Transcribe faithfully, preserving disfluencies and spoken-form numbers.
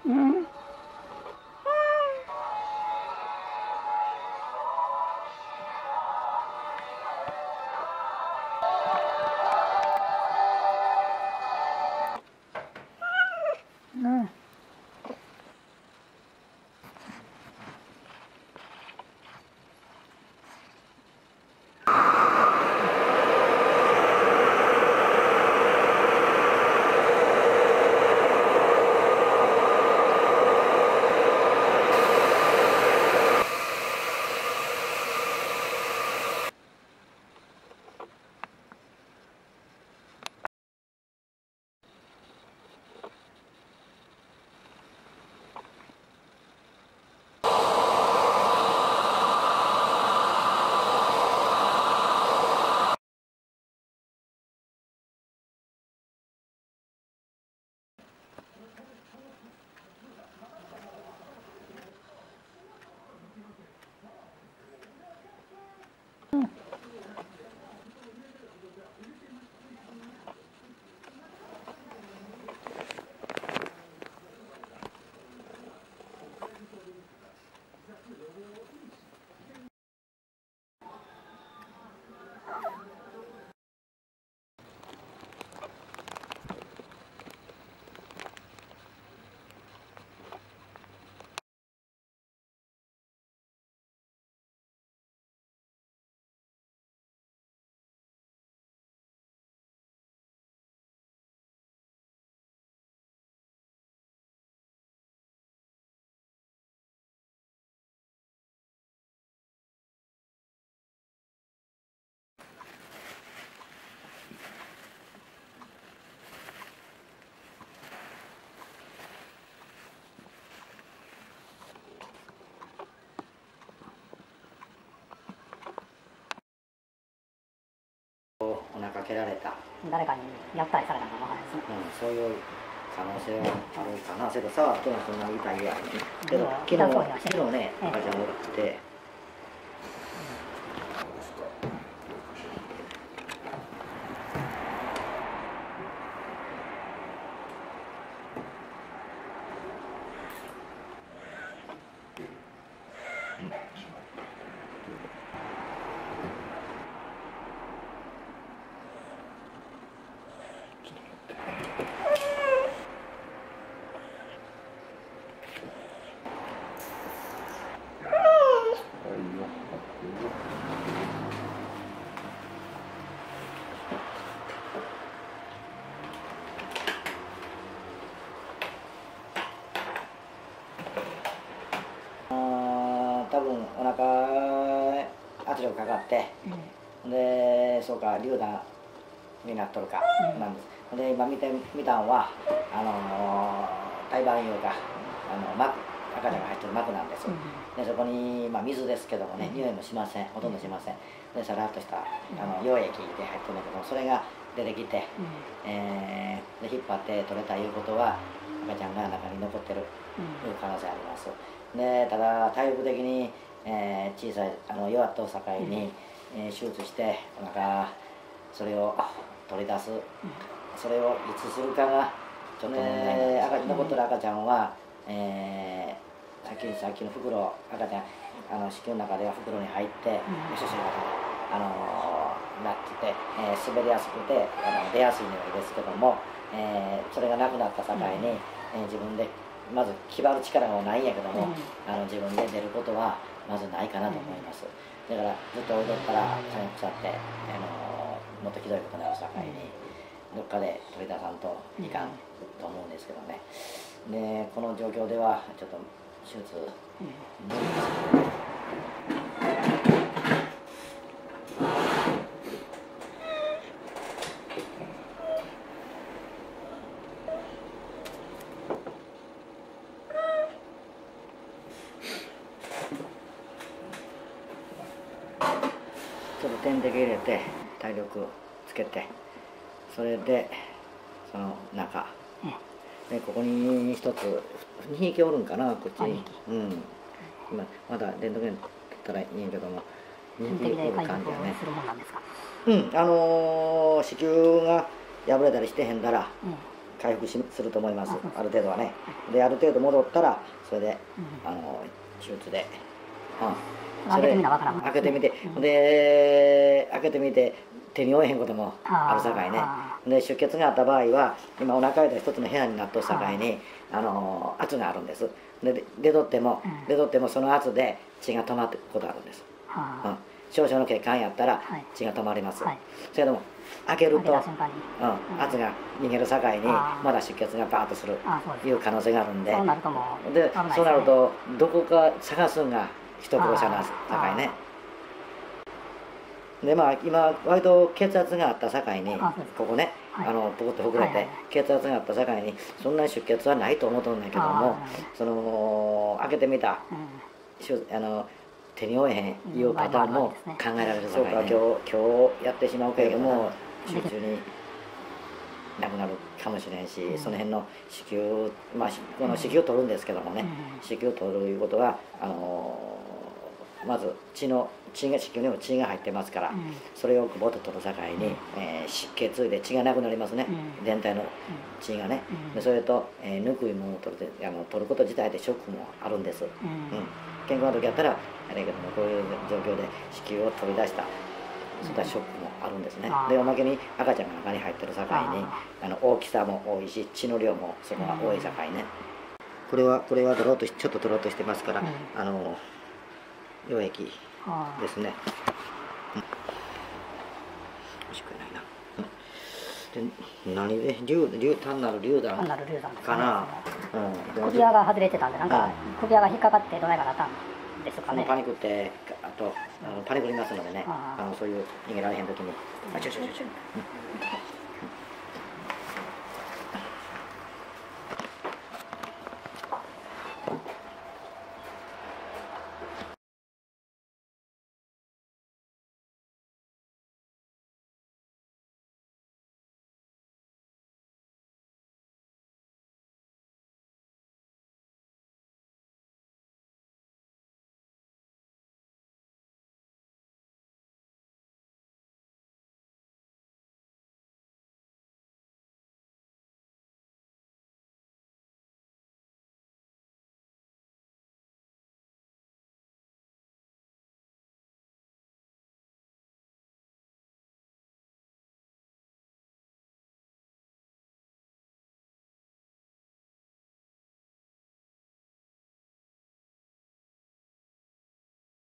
うん。うん。 お腹蹴られた、 誰かに虐待されたのかわからないですね。 うん、そういう可能性はあるかな。けど触ってもそんな痛いぐらいけど、昨日痛そうにはしてる昨日ね、赤ちゃんおって多分お腹圧力かかって、うん、でそうか流弾になっとるか、うん、なんです。で今見てみたんはあの胎盤用があの膜赤ちゃんが入ってる膜なんです。うん、でそこに、まあ、水ですけどもね、匂いもしません、ほとんどしません。でさらっとしたあの溶液で入ってるんだけど、それが出てきて、うん、えー、で引っ張って取れたいうことは赤ちゃんが中に残ってるいう可能性あります。でただ体力的に、えー、小さいあの弱っと境に、うん、えー、手術してお腹それを取り出す、うん、それをいつするかがちょっと問題なんです。残ってる赤ちゃんは、えー、さっきさっきの袋赤ちゃんあの子宮の中では袋に入って、うん、シュシュあのー、なってて、えー、滑りやすくてあの出やすい匂いですけども、えー、それがなくなった境に、うん、えー、自分でまず気張る力がないんやけども、うん、あの自分で出ることはまずないかなと思います。だからずっと置いとったら金腐って、あのー、もっとひどいことになる境に、どっかで取り出さんといかんと思うんですけどね。でこの状況ではちょっと手術無理です。ちょっと点滴入れて体力つけて、それでその中、うん、でここに一つにひきおるんかな、こっちに、うん、今まだレントゲン取ったらいいんやけどもにひきおる感じやね。うん、あのー、子宮が破れたりしてへんだら、 回復しすると思います、 あそうですある程度はね。である程度戻ったらそれで、 うんあの手術で、うん、 開けてみなわからん開けてみて、 うんで開けてみて手に負えへんこともあるさかいね。 あで出血があった場合は今お腹で一つの部屋になっとるさかいにあの圧があるんです。で出とっても、 うん出とってもその圧で血が止まってくことあるんです、うん、 はあ少々の血管やったらはい血が止まります、 はいそれでも開けると、 開けた瞬間にうん、圧が逃げるさかいにあーまだ出血がバーッとするあそうですいう可能性があるんで、 そうなるともうで危ないですねそうなるとどこか探すんが人殺しなさかいね。でまあ今割と血圧があったさかいにあそうですここね、 はいあのポコッとほぐれてはいはい血圧があったさかいにそんなに出血はないと思うとんだけどもあーなるほどその開けてみたうんしゅあの手に負えへんいうパターンも考えられるさかいね。 うん今日今日やってしまうけれども集中になくなるかもしれんし、 うんその辺の子宮まあしこの子宮を取るんですけどもね、 うん子宮を取るいうことはあのまず血の血が子宮にも血が入ってますから、 うんそれをボッと取るさかいに、えー湿血で血がなくなりますね、 うん全体の血がね、 うんでそれと、えーぬくいものを取るてあの取ること自体でショックもあるんです、うんうん健康な時やったらあれやけどもこういう状況で子宮を取り出したそういったショックもあるんですね、 あーでおまけに赤ちゃんが中に入ってるさかいにああの大きさも多いし血の量もそこが多いさかいね、これはこれは取ろうとしちょっと取ろうとしてますから、 うんあの溶液はあですね、うん、惜しくないな、うん、で何で流流単なる流弾単なる流産ですねかな、うん、でも首輪が外れてたんでなんか首輪が引っかかってどないかなったんですかねそのパニックってあとあのパニックりますのでねあーあのそういう逃げられへん時にあちょちょちょちょ、うん